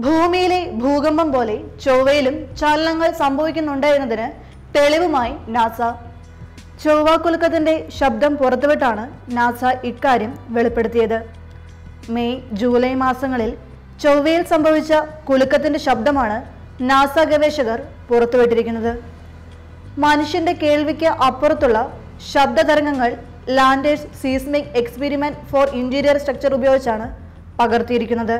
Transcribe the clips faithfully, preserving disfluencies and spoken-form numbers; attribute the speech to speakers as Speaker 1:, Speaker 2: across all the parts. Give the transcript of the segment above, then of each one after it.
Speaker 1: ഭൂമിയിലെ ഭൂകമ്പം പോലെ ചൊവ്വയിലും ചലനങ്ങൾ സംഭവിക്കുന്നുണ്ട് എന്നതിന് തെളിവുമായി നാസ. ചൊവ്വാക്കുലുക്കത്തിന്റെ ശബ്ദം പുറത്തുവിട്ടാണ് നാസ ഇക്കാര്യം വെളിപ്പെടുത്തിയത്. മെയ് ജൂലൈ മാസങ്ങളിൽ ചൊവ്വയിൽ സംഭവിച്ച കുലുക്കത്തിന്റെ ശബ്ദമാണ് നാസ ഗവേഷകർ പുറത്തുവിട്ടിരിക്കുന്നത്. മനുഷ്യന്റെ കേൾവിക്ക് അപ്പുറത്തുള്ള ശബ്ദതരംഗങ്ങൾ lander's seismic experiment for interior structure ഉപയോഗിച്ചാണ് പകർത്തിയിരിക്കുന്നത്.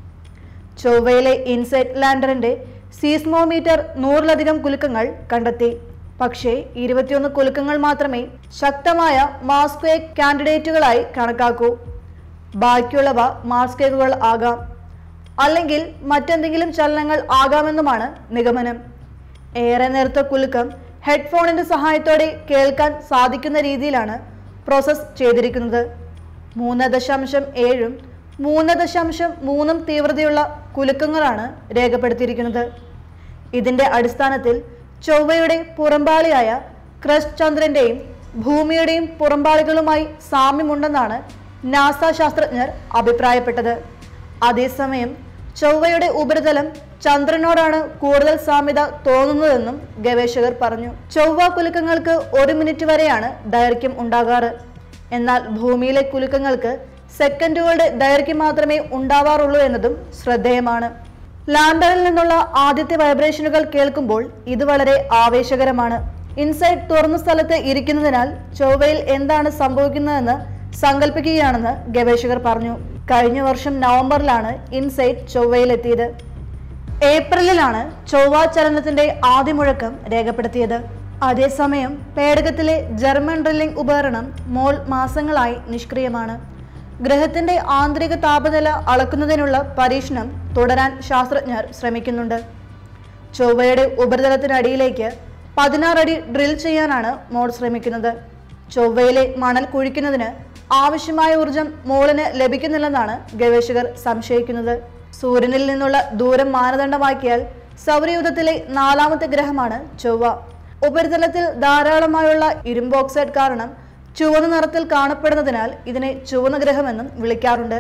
Speaker 1: ചൊവ്വയിലെ ഇൻസൈറ്റ് ലാൻഡറിന്റെ സീസ്മോമീറ്റർ നൂറിലധികം കുലുക്കങ്ങൾ കണ്ടെത്തി. പക്ഷേ ഇരുപത്തിയൊന്ന് കുലുക്കങ്ങൾ മാത്രമേ ശക്തമായ മാസ്ക്വേക്ക് കാൻഡിഡേറ്റുകളായി കണക്കാക്കൂ. ബാക്കിയുള്ളവ മാസ്ക്വേക്കുകൾ ആകാം, അല്ലെങ്കിൽ മറ്റെന്തെങ്കിലും ചലനങ്ങൾ ആകാമെന്നുമാണ് നിഗമനം. ഏറെ നേരത്തെ കുലുക്കം ഹെഡ്ഫോണിന്റെ സഹായത്തോടെ കേൾക്കാൻ സാധിക്കുന്ന രീതിയിലാണ് പ്രോസസ് ചെയ്തിരിക്കുന്നത്. മൂന്ന് ദശാംശം ഏഴും മൂന്ന് ദശാംശം മൂന്നും തീവ്രതയുള്ള കുലുക്കങ്ങളാണ് രേഖപ്പെടുത്തിയിരിക്കുന്നത്. ഇതിന്റെ അടിസ്ഥാനത്തിൽ ചൊവ്വയുടെ പുറംപാളിയായ ക്രസ്റ്റ് ചന്ദ്രന്റെയും ഭൂമിയുടെയും പുറംപാളികളുമായി സാമ്യമുണ്ടെന്നാണ് നാസ ശാസ്ത്രജ്ഞർ അഭിപ്രായപ്പെട്ടത്. അതേസമയം ചൊവ്വയുടെ ഉപരിതലം ചന്ദ്രനോടാണ് കൂടുതൽ സാമ്യത തോന്നുന്നതെന്നും ഗവേഷകർ പറഞ്ഞു. ചൊവ്വ കുലുക്കങ്ങൾക്ക് ഒരു മിനിറ്റ് വരെയാണ് ദൈർഘ്യം ഉണ്ടാകാറ്. എന്നാൽ ഭൂമിയിലെ കുലുക്കങ്ങൾക്ക് സെക്കൻഡുകളുടെ ദൈർഘ്യം മാത്രമേ ഉണ്ടാവാറുള്ളൂ എന്നതും ശ്രദ്ധേയമാണ്. ലാൻഡറിൽ നിന്നുള്ള ആദ്യത്തെ വൈബ്രേഷനുകൾ കേൾക്കുമ്പോൾ ഇത് വളരെ ആവേശകരമാണ്. ഇൻസൈറ്റ് തുറന്ന സ്ഥലത്ത് ഇരിക്കുന്നതിനാൽ ചൊവ്വയിൽ എന്താണ് സംഭവിക്കുന്നതെന്ന് സങ്കല്പിക്കുകയാണെന്ന് ഗവേഷകർ പറഞ്ഞു. കഴിഞ്ഞ വർഷം നവംബറിലാണ് ഇൻസൈറ്റ് ചൊവ്വയിലെത്തിയത്. ഏപ്രിലിലാണ് ചൊവ്വ ചലനത്തിന്റെ ആദ്യ മുഴക്കം രേഖപ്പെടുത്തിയത്. അതേസമയം പേടകത്തിലെ ജർമ്മൻ ഡ്രില്ലിംഗ് ഉപകരണം മോൾ മാസങ്ങളായി നിഷ്ക്രിയമാണ്. ഗ്രഹത്തിന്റെ ആന്തരിക താപനില അളക്കുന്നതിനുള്ള പരീക്ഷണം തുടരാൻ ശാസ്ത്രജ്ഞർ ശ്രമിക്കുന്നുണ്ട്. ചൊവ്വയുടെ ഉപരിതലത്തിനടിയിലേക്ക് പതിനാറ് അടി ഡ്രിൽ ചെയ്യാനാണ് മോൾ ശ്രമിക്കുന്നത്. ചൊവ്വയിലെ മണൽ കുഴിക്കുന്നതിന് ആവശ്യമായ ഊർജം മോളിന് ലഭിക്കുന്നില്ലെന്നാണ് ഗവേഷകർ സംശയിക്കുന്നത്. സൂര്യനിൽ നിന്നുള്ള ദൂരം മാനദണ്ഡമാക്കിയാൽ സൗരയൂഥത്തിലെ നാലാമത്തെ ഗ്രഹമാണ് ചൊവ്വ. ഉപരിതലത്തിൽ ധാരാളമായുള്ള ഇരുമ്പ് ഓക്സൈഡ് കാരണം ചുവന്ന നിറത്തിൽ കാണപ്പെടുന്നതിനാൽ ഇതിനെ ചുവന്ന ഗ്രഹമെന്നും വിളിക്കാറുണ്ട്.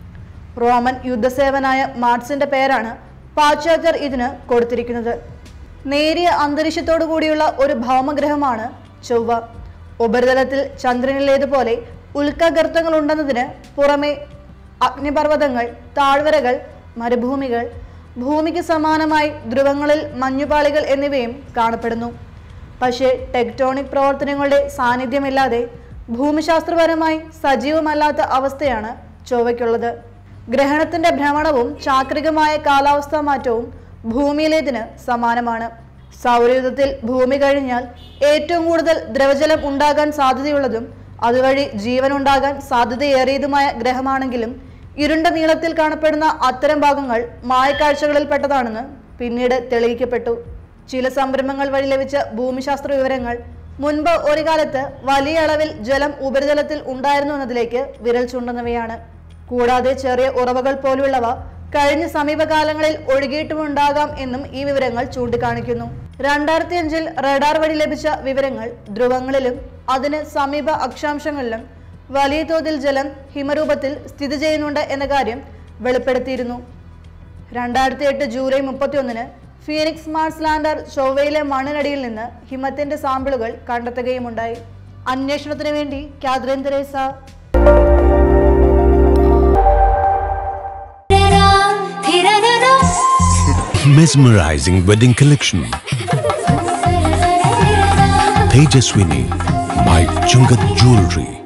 Speaker 1: റോമൻ യുദ്ധസേവനായ മാർസിന്റെ പേരാണ് പാശ്ചാത്യർ ഇതിന് കൊടുത്തിരിക്കുന്നത്. നേരിയ അന്തരീക്ഷത്തോടു കൂടിയുള്ള ഒരു ഭൗമഗ്രഹമാണ് ചൊവ്വ. ഉപരിതലത്തിൽ ചന്ദ്രനിലേതുപോലെ ഉൽക്കഗർത്തങ്ങൾ ഉണ്ടെന്നതിന് പുറമെ അഗ്നിപർവ്വതങ്ങൾ, താഴ്വരകൾ, മരുഭൂമികൾ, ഭൂമിക്ക് സമാനമായി ധ്രുവങ്ങളിൽ മഞ്ഞുപാളികൾ എന്നിവയും കാണപ്പെടുന്നു. പക്ഷേ ടെക്ടോണിക് പ്രവർത്തനങ്ങളുടെ സാന്നിധ്യമില്ലാതെ ഭൂമിശാസ്ത്രപരമായി സജീവമല്ലാത്ത അവസ്ഥയാണ് ചൊവ്വയ്ക്കുള്ളത്. ഗ്രഹണത്തിന്റെ ഭ്രമണവും ചാക്രികമായ കാലാവസ്ഥാ മാറ്റവും ഭൂമിയിലേതിന് സമാനമാണ്. സൗരയൂഥത്തിൽ ഭൂമി കഴിഞ്ഞാൽ ഏറ്റവും കൂടുതൽ ദ്രവജലം ഉണ്ടാകാൻ സാധ്യതയുള്ളതും അതുവഴി ജീവൻ ഉണ്ടാകാൻ സാധ്യതയേറിയതുമായ ഗ്രഹമാണെങ്കിലും ഇരുണ്ട നീളത്തിൽ കാണപ്പെടുന്ന അത്തരം ഭാഗങ്ങൾ മായക്കാഴ്ചകളിൽപ്പെട്ടതാണെന്ന് പിന്നീട് തെളിയിക്കപ്പെട്ടു. ചില സംരംഭങ്ങൾ വഴി ലഭിച്ച ഭൂമിശാസ്ത്ര വിവരങ്ങൾ മുൻപ് ഒരു കാലത്ത് വലിയ അളവിൽ ജലം ഉപരിതലത്തിൽ ഉണ്ടായിരുന്നു എന്നതിലേക്ക് വിരൽ ചൂണ്ടുന്നവയാണ്. കൂടാതെ ചെറിയ ഉറവകൾ പോലുള്ളവ കഴിഞ്ഞ സമീപകാലങ്ങളിൽ ഒഴുകിയിട്ടുമുണ്ടാകാം എന്നും ഈ വിവരങ്ങൾ ചൂണ്ടിക്കാണിക്കുന്നു. രണ്ടായിരത്തി അഞ്ചിൽ റഡാർ വഴി ലഭിച്ച വിവരങ്ങൾ ധ്രുവങ്ങളിലും അതിന് സമീപ അക്ഷാംശങ്ങളിലും വലിയ തോതിൽ ജലം ഹിമരൂപത്തിൽ സ്ഥിതി ചെയ്യുന്നുണ്ട് എന്ന കാര്യം വെളിപ്പെടുത്തിയിരുന്നു. രണ്ടായിരത്തി എട്ട് ജൂലൈ മുപ്പത്തി ഒന്നിന് ഫീനിക്സ് മാർസ് ലാൻഡർ ചൊവ്വയിലെ മണ്ണിനടിയിൽ നിന്ന് ഹിമത്തിന്റെ സാമ്പിളുകൾ കണ്ടെത്തുകയുമുണ്ടായി. അന്വേഷണത്തിന് വേണ്ടി Catherine Teresa.
Speaker 2: Mesmerizing wedding collection. Tejaswini by Chungat Jewelry.